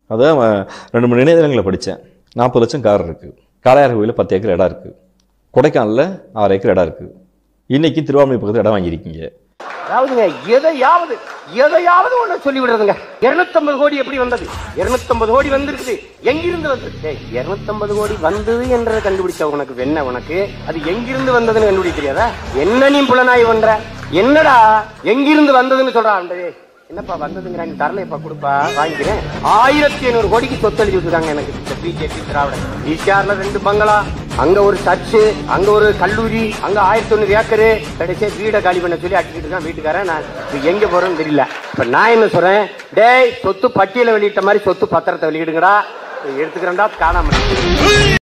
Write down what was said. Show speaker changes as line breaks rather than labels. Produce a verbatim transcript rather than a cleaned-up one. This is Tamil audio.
அதான் ரெண்டு மூணு இணையதளங்களை படித்தேன். நாற்பது லட்சம் கார் இருக்குது, காளையார் கோயிலில் பத்து ஏக்கர் இடம் இருக்குது, கொடைக்கானலில் ஆறு ஏக்கர் இடம் இருக்குது, இன்னைக்கு திருவாரூர் பக்கத்தில் இடம் வாங்கியிருக்கீங்க.
அதாவதுங்க எதையாவது எதையாவது ஒன்று சொல்லி விடுறதுங்க. இருநூத்தம்பது கோடி எப்படி வந்தது? இருநூத்தம்பது கோடி வந்திருக்குது, எங்கிருந்து வந்தது? இருநூத்தம்பது கோடி வந்தது என்றதை கண்டுபிடிச்ச உனக்கு என்ன? உனக்கு அது எங்கிருந்து வந்ததுன்னு கண்டுபிடிக்க தெரியாதா? என்ன நீ புலனாய் பண்ற? என்னடா எங்கிருந்து வந்ததுன்னு சொல்றான். என்னப்பா வந்ததுங்கிறாங்க, தரலைப்பா, கொடுப்பா, வாங்கிக்கிறேன். ஆயிரத்தி ஐநூறு கோடிக்கு சொத்து எழுதி விட்டுருக்காங்க எனக்கு இந்த பிஜேபி திராவிட. ஈசிஆர்ல ரெண்டு பங்களா, அங்க ஒரு சர்ச்சு, அங்க ஒரு கல்லூரி, அங்க ஆயிரத்தி தொண்ணூறு ஏக்கரு கடைசியா வீடை காலி பண்ண சொல்லி அடிச்சுட்டு இருக்கான் வீட்டுக்காரன். நான் எங்க போறேன்னு தெரியல. இப்ப நான் என்ன சொல்றேன், டேய் சொத்து பட்டியலை வெளியிட்ட மாதிரி சொத்து பத்திரத்தை வெளியிடுங்கடா, எடுத்துக்கிறேன்டா, காணாம.